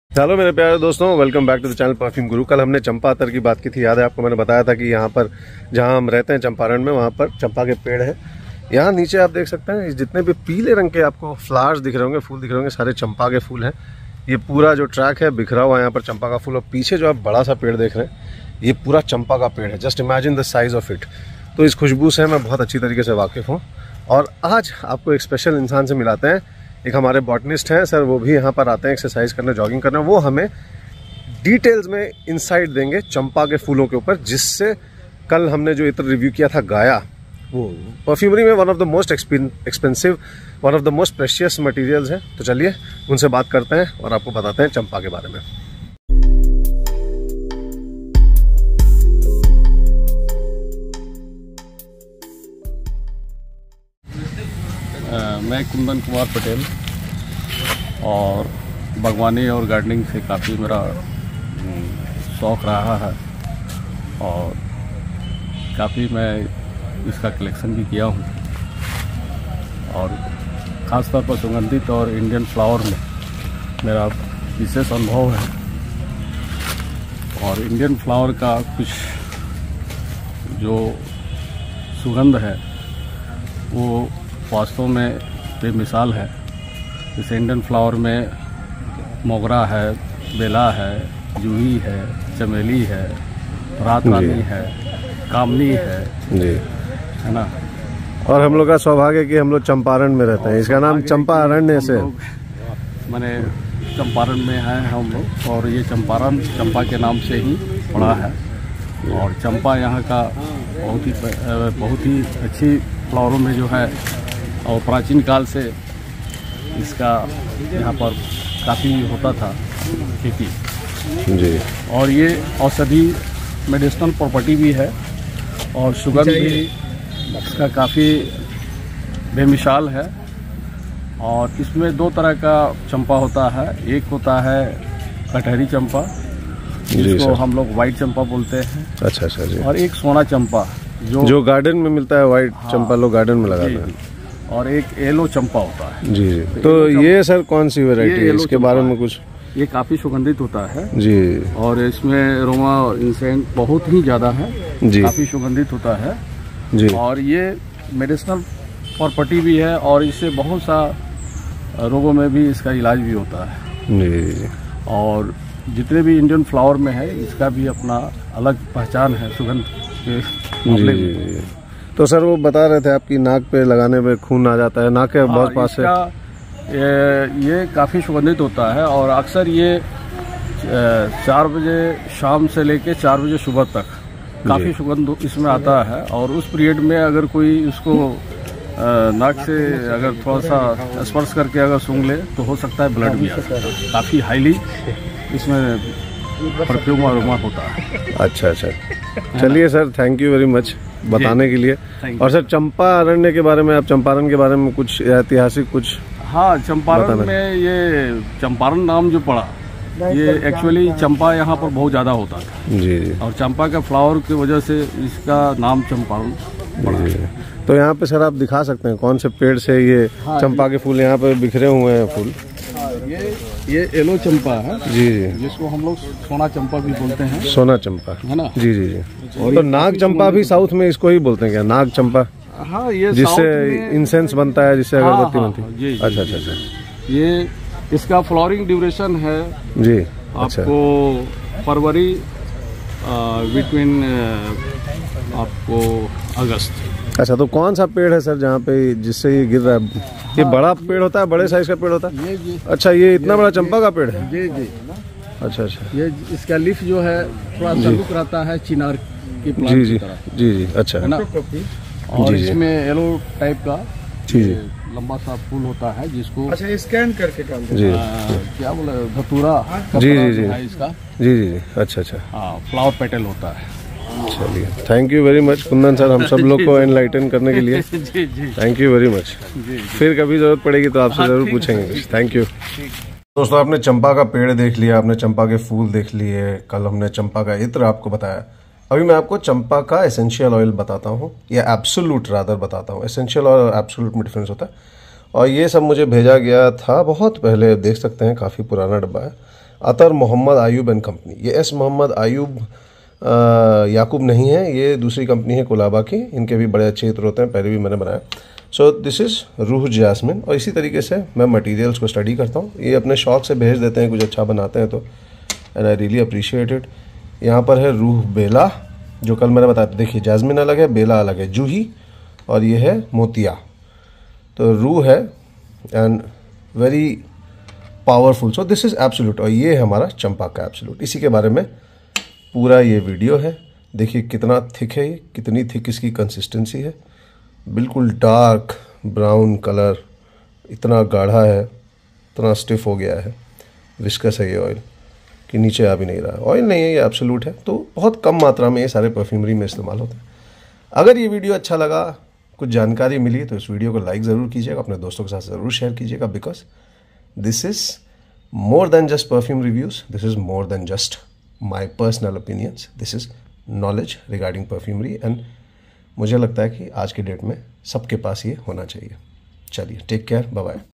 Hello मेरे प्यारे दोस्तों, welcome back to the channel perfume Guru. कल हमने चंपा अतर की बात की थी, याद है आपको? मैंने बताया था कि यहाँ पर जहाँ हम रहते हैं चंपारण में, वहाँ पर चंपा के पेड़ हैं। यहाँ नीचे आप देख सकते हैं जितने भी पीले रंग के आपको फ्लावर्स दिख रहे होंगे, फूल दिख रहे होंगे, सारे चंपा के फूल हैं। ये पूरा जो ट्रैक है बिखरा हुआ है यहाँ पर चंपा का फूल। और पीछे जो आप बड़ा सा पेड़ देख रहे हैं, ये पूरा चंपा का पेड़ है। Just imagine the size of it. तो इस खुशबू से मैं बहुत अच्छी तरीके से वाकिफ़ हूँ। और आज आपको एक स्पेशल इंसान से मिलाते हैं। एक हमारे बॉटनिस्ट हैं सर, वो भी यहाँ पर आते हैं एक्सरसाइज करने, जॉगिंग करने। वो हमें डिटेल्स में इंसाइट देंगे चंपा के फूलों के ऊपर, जिससे कल हमने जो इत्र रिव्यू किया था गाया, वो परफ्यूमरी में one of the most expensive, one of the most precious materials हैं। तो चलिए उनसे बात करते हैं और आपको बताते हैं चंपा के बारे में। मैं कुंदन कुमार पटेल, और बागवानी और गार्डनिंग से काफ़ी मेरा शौक़ रहा है और काफ़ी मैं इसका कलेक्शन भी किया हूँ। और ख़ासतौर पर सुगंधित और इंडियन फ्लावर में मेरा विशेष अनुभव है। और इंडियन फ्लावर का कुछ जो सुगंध है वो वास्तव में बेमिसाल है। जैसे इंडियन फ्लावर में मोगरा है, बेला है, जूही है, चमेली है, रात रानी है, कामनी है जी, है ना। और हम लोग का सौभाग्य है कि हम लोग चंपारण में रहते हैं। इसका नाम चंपा अरण्य से, मैंने चंपारण में हैं हम लोग, और ये चंपारण चंपा के नाम से ही पड़ा है। और चंपा यहाँ का बहुत ही अच्छी फ्लावरों में जो है, और प्राचीन काल से इसका यहाँ पर काफ़ी होता था खेती जी। और ये औषधि मेडिसिनल प्रॉपर्टी भी है, और सुगंध भी इसका काफ़ी बेमिसाल है। और इसमें दो तरह का चंपा होता है। एक होता है कटहरी चंपा, जिसको हम लोग वाइट चंपा बोलते हैं। अच्छा जी। और एक सोना चंपा जो गार्डन में मिलता है, वाइट चंपा लोग गार्डन में लगाते हैं। और एक येलो चंपा होता है जी। तो ये सर कौन सी वैरायटी है, इसके बारे में कुछ? ये काफ़ी सुगंधित होता है जी, और इसमें अरोमा इंसेंट बहुत ही ज़्यादा है जी, काफ़ी सुगंधित होता है जी। और ये मेडिसिनल प्रॉपर्टी भी है, और इससे बहुत सा रोगों में भी इसका इलाज भी होता है जी। और जितने भी इंडियन फ्लावर में है, इसका भी अपना अलग पहचान है सुगंध के मामले में। तो सर वो बता रहे थे आपकी नाक पे लगाने पे खून आ जाता है, नाक के बहुत पास से। ये काफ़ी सुगंधित होता है, और अक्सर ये 4 बजे शाम से लेके 4 बजे सुबह तक काफ़ी सुगंध इसमें आता है। और उस पीरियड में अगर कोई इसको नाक से अगर थोड़ा सा स्पर्श करके अगर सूंघ ले तो हो सकता है ब्लड भी आ सकता है। काफ़ी हाईली इसमें परफ्यूम अरोमा होता है। अच्छा, चलिए sir, thank you very much बताने के लिए। और सर चंपा अरण्य के बारे में, आप चंपारण के बारे में कुछ ऐतिहासिक कुछ? हाँ, चंपारण में ये चंपारण नाम जो पड़ा, ये एक्चुअली चंपा यहाँ पर बहुत ज़्यादा होता था जी। और चंपा के फ्लावर की वजह से इसका नाम चंपारण पड़ा। तो यहाँ पे सर आप दिखा सकते हैं कौन से पेड़ से ये चंपा के फूल यहाँ पे बिखरे हुए हैं फूल? ये येलो चंपा है जी, जिसको हम लोग सोना चंपा भी बोलते हैं। सोना चंपा है ना जी। और तो नाग चंपा भी साउथ में इसको ही बोलते हैं क्या, नाग चंपा? हाँ, ये जिससे इंसेंस बनता है, जिससे अगरबत्ती बनती है। अच्छा। ये इसका फ्लावरिंग ड्यूरेशन है जी आपको फरवरी बिटवीन आपको अगस्त। अच्छा, तो कौन सा पेड़ है सर जहाँ पे जिससे ये गिर रहा है? ये बड़ा पेड़ होता है, बड़े साइज का पेड़ होता है जी। अच्छा, ये इतना बड़ा चंपा का पेड़ है जी। अच्छा। ये इसका लीफ जो है थोड़ा सलूक रहता है चिनार की प्लांट की तरह जी। अच्छा है ना। और इसमें येलो टाइप का जी लंबा सा फूल होता है, जिसको अच्छा स्कैन करके डालते हैं। क्या बोले, धतूरा जी इसका जी। अच्छा। हाँ, फ्लावर पेटल होता है। चलिए, thank you very much Kundan sir, हम सब लोग को एनलाइटन करने के लिए। जी। Thank you very much. फिर कभी जरूरत पड़ेगी तो आपसे जरूर पूछेंगे। Thank you. दोस्तों, आपने चंपा का पेड़ देख लिया, आपने चंपा के फूल देख लिए, कल हमने चंपा का इत्र आपको बताया। अभी मैं आपको चंपा का एसेंशियल ऑयल बताता हूँ, या एब्सोल्यूट रादर बताता हूँ। एसेंशियल और एब्सोल्यूट में डिफरेंस होता है। और ये सब मुझे भेजा गया था बहुत पहले, देख सकते हैं काफ़ी पुराना डब्बा है। Attar Mohammad Ayub and company. ये एस मोहम्मद आयूब याकूब नहीं है, ये दूसरी कंपनी है कोलाबा की। इनके भी बड़े अच्छे इत्र होते हैं, पहले भी मैंने बनाया। सो दिस इज़ रूह जैस्मिन। और इसी तरीके से मैं मटेरियल्स को स्टडी करता हूँ। ये अपने शौक से भेज देते हैं, कुछ अच्छा बनाते हैं तो, and I really appreciate it. यहाँ पर है रूह बेला, जो कल मैंने बताया। देखिए जैस्मिन अलग है, बेला अलग है, जूही, और ये है मोतिया। तो रूह है and very powerful. So this is absolute. और ये है हमारा चंपा का एब्सोल्यूट। इसी के बारे में पूरा ये वीडियो है। देखिए कितना थिक है ये, कितनी थिक इसकी कंसिस्टेंसी है। बिल्कुल डार्क ब्राउन कलर, इतना गाढ़ा है, इतना स्टिफ हो गया है। विस्कस है ये ऑयल कि नीचे आ भी नहीं रहा है। ऑयल नहीं है, ये एब्सोल्यूट है। तो बहुत कम मात्रा में ये सारे परफ्यूमरी में इस्तेमाल होते हैं। अगर ये वीडियो अच्छा लगा, कुछ जानकारी मिली, तो इस वीडियो को लाइक ज़रूर कीजिएगा, अपने दोस्तों के साथ ज़रूर शेयर कीजिएगा। Because this is more than just perfume reviews, this is more than just my personal opinions, this is knowledge regarding perfumery. And मुझे लगता है कि आज के डेट में सबके पास ये होना चाहिए। चलिए, टेक केयर, बाय बाय।